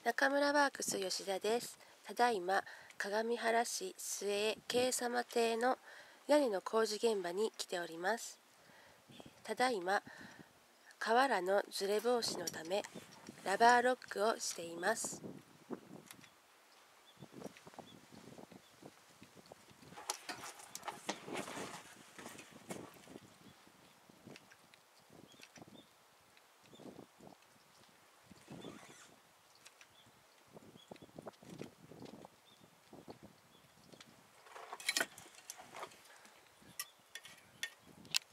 中村ワークス吉田です。ただいま鏡原市末江慶様邸の屋根の工事現場に来ております。ただいま瓦のずれ防止のためラバーロックをしています。